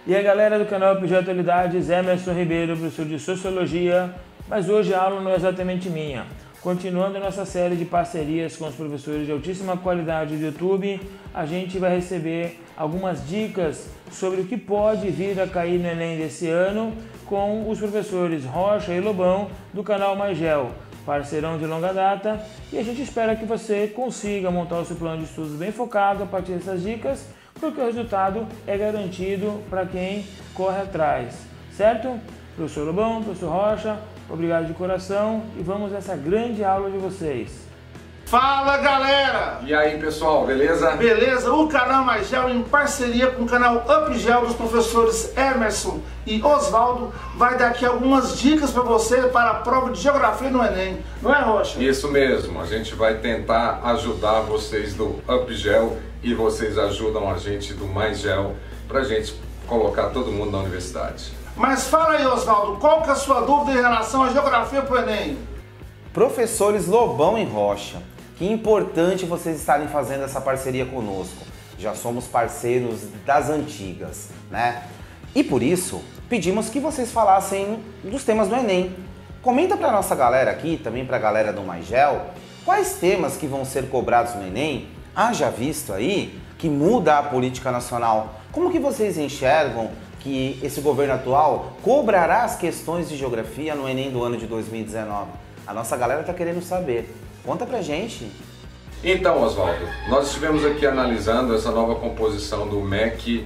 E a galera do canal UPGel Atualidades, Emerson Ribeiro, professor de Sociologia, mas hoje a aula não é exatamente minha. Continuando a nossa série de parcerias com os professores de altíssima qualidade do YouTube, a gente vai receber algumas dicas sobre o que pode vir a cair no Enem desse ano com os professores Rocha e Lobão do canal MyGel, parceirão de longa data, e a gente espera que você consiga montar o seu plano de estudos bem focado a partir dessas dicas, porque o resultado é garantido para quem corre atrás, certo? Professor Lobão, professor Rocha, obrigado de coração e vamos nessa grande aula de vocês. Fala, galera! E aí, pessoal, beleza? Beleza? O canal MyGel, em parceria com o canal UPGel dos professores Emerson e Osvaldo, vai dar aqui algumas dicas para você para a prova de Geografia no Enem. Não é, Rocha? Isso mesmo, a gente vai tentar ajudar vocês do UPGel e vocês ajudam a gente do MyGel para a gente colocar todo mundo na universidade. Mas fala aí, Osvaldo, qual que é a sua dúvida em relação à Geografia para o Enem? Professores Lobão e Rocha, que importante vocês estarem fazendo essa parceria conosco. Já somos parceiros das antigas, né? E por isso, pedimos que vocês falassem dos temas do Enem. Comenta para nossa galera aqui, também para a galera do MyGel, quais temas que vão ser cobrados no Enem. Haja visto aí que muda a política nacional. Como que vocês enxergam que esse governo atual cobrará as questões de geografia no Enem do ano de 2019? A nossa galera está querendo saber. Conta pra gente. Então, Osvaldo, nós estivemos aqui analisando essa nova composição do MEC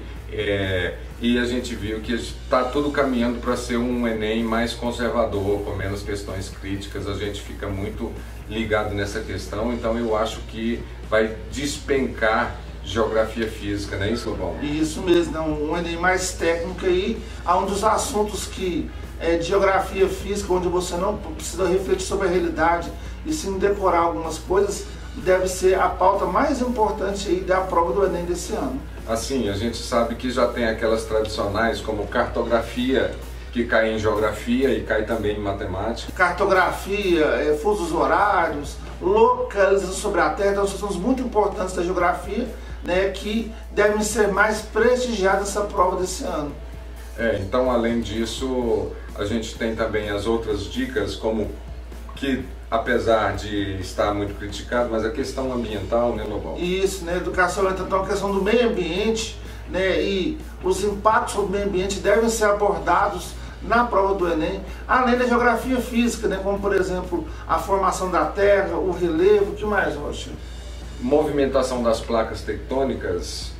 e a gente viu que está tudo caminhando para ser um Enem mais conservador, com menos questões críticas. A gente fica muito ligado nessa questão, então eu acho que vai despencar Geografia Física, não é isso, Lobão? Isso mesmo, um Enem mais técnico aí, há um dos assuntos que é de Geografia Física, onde você não precisa refletir sobre a realidade e sim decorar algumas coisas, deve ser a pauta mais importante aí da prova do Enem desse ano. Assim, a gente sabe que já tem aquelas tradicionais como cartografia, que cai em geografia e cai também em matemática. Cartografia, fusos horários, localização sobre a Terra, então são assuntos muito importantes da geografia, né, que devem ser mais prestigiadas nessa prova desse ano. Então, além disso, a gente tem também as outras dicas, como que, apesar de estar muito criticado, mas a questão ambiental, né, Lobão? Isso, né, educação ambiental, então a questão do meio ambiente, né, e os impactos sobre o meio ambiente devem ser abordados na prova do Enem, além da geografia física, né, como por exemplo a formação da Terra, o relevo, o que mais, Rocha? Movimentação das placas tectônicas,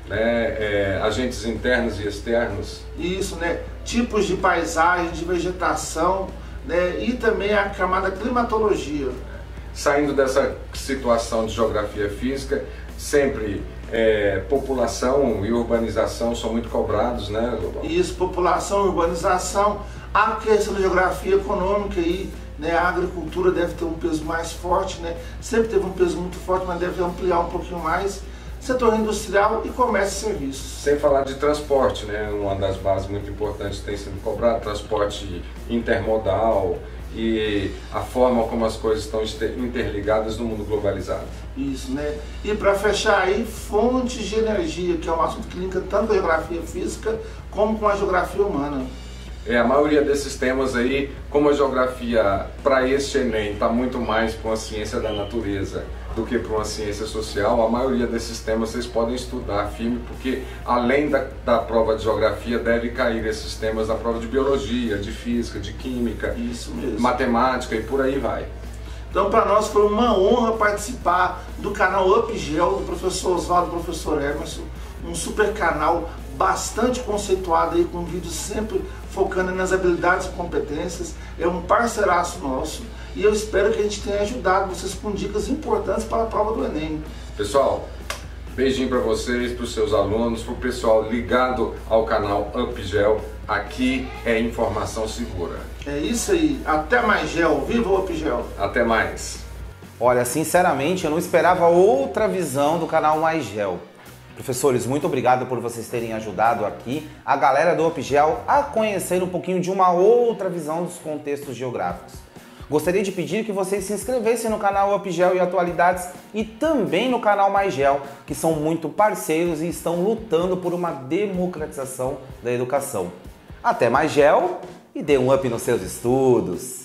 né, agentes internos e externos. Isso, né, tipos de paisagem, de vegetação, né, e também a camada climatologia. Saindo dessa situação de geografia física, sempre população e urbanização são muito cobrados, né, Lobão? Isso, população, urbanização, a questão da geografia econômica e, né, a agricultura deve ter um peso mais forte, né? Sempre teve um peso muito forte, mas deve ampliar um pouquinho mais. Setor industrial e comércio e serviços. Sem falar de transporte, né? Uma das bases muito importantes que tem sido cobrado, transporte intermodal e a forma como as coisas estão interligadas no mundo globalizado. Isso, né? E para fechar aí, fontes de energia, que é um assunto que linka tanto com a geografia física como com a geografia humana. A maioria desses temas aí, como a geografia para este Enem está muito mais para uma ciência da natureza do que para uma ciência social, a maioria desses temas vocês podem estudar firme, porque além da prova de geografia deve cair esses temas na prova de biologia, de física, de química, isso mesmo, matemática e por aí vai. Então para nós foi uma honra participar do canal UPGel, do professor Osvaldo e do professor Emerson, um super canal bastante conceituado aí, com vídeos sempre focando nas habilidades e competências. É um parceiraço nosso e eu espero que a gente tenha ajudado vocês com dicas importantes para a prova do Enem. Pessoal, beijinho para vocês, para os seus alunos, para o pessoal ligado ao canal UPGel. Aqui é informação segura. É isso aí, até mais, Gel. Viva o UPGel! Até mais! Olha, sinceramente, eu não esperava outra visão do canal MyGel. Professores, muito obrigado por vocês terem ajudado aqui a galera do UPGel a conhecer um pouquinho de uma outra visão dos contextos geográficos. Gostaria de pedir que vocês se inscrevessem no canal UpGel e Atualidades e também no canal MyGel, que são muito parceiros e estão lutando por uma democratização da educação. Até MyGel e dê um up nos seus estudos!